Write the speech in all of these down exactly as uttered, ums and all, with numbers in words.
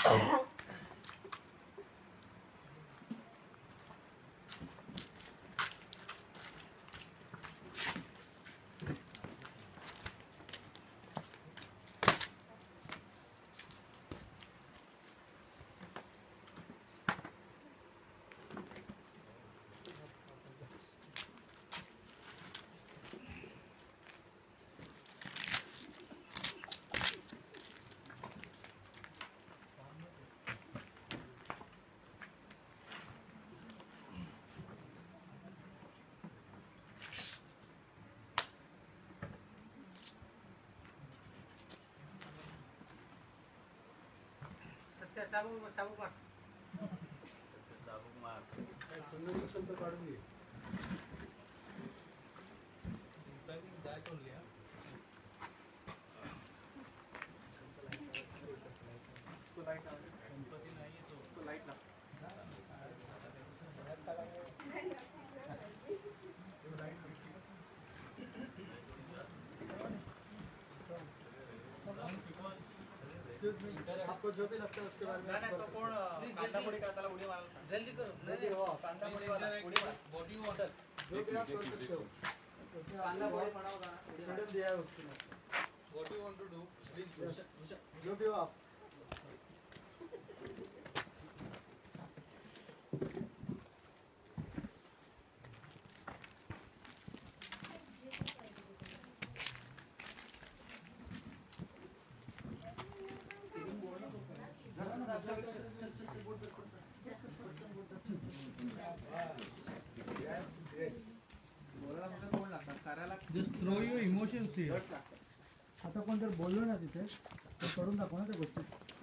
चाबूक चाबूक मार चाबूक मार तुम्ही शब्द काढून घे टायमिंग दॅट ओनली हा तो लाईट लावले गणपती नाही तो तो लाईट लाव एक्सक्यूज मी आपको जो भी लगता है उसके बारे में ना तो कौन कांदा पोड़ी करता है उड़ी मारना जल्दी करो जल्दी हो कांदा पोड़ी वाला उड़ी मार बॉडी वाटर जो भी आप कर सकते हो कांदा पोड़ी बनाओ गाना फ्रीडम दिया है उसको what you want to do please जो भी हो आप Just throw your emotions here. आता कोण जर बोललो ना तिथे तर करून दाखव ना त्या गोष्टी.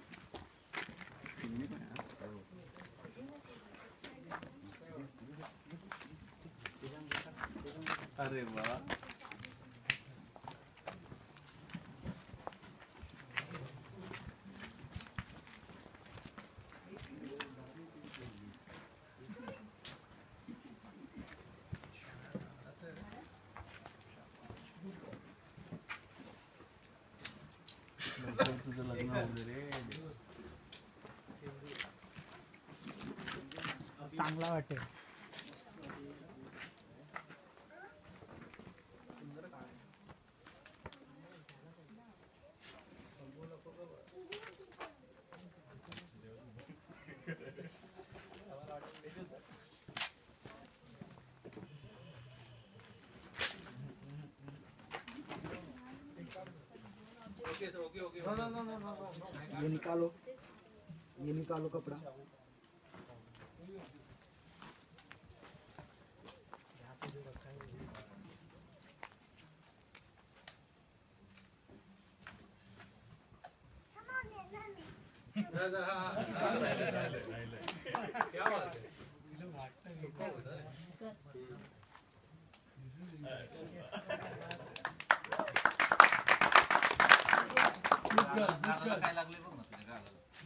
अरे वाह चांगला वाटेल. No, no, no, no, no, no. ये निकालो, ये निकालो कपड़ा. क्या बात है काय लागले बघ ना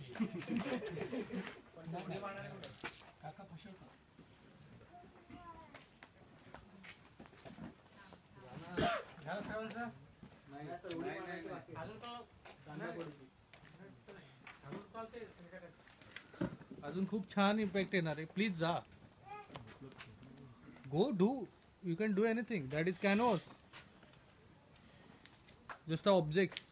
काका फसवतो झालं सर्वांचं नाही अजून अजून खूप छान इम्पॅक्ट येणार आहे. प्लीज जा. Go do. You can do anything. That is canvas. Just a object.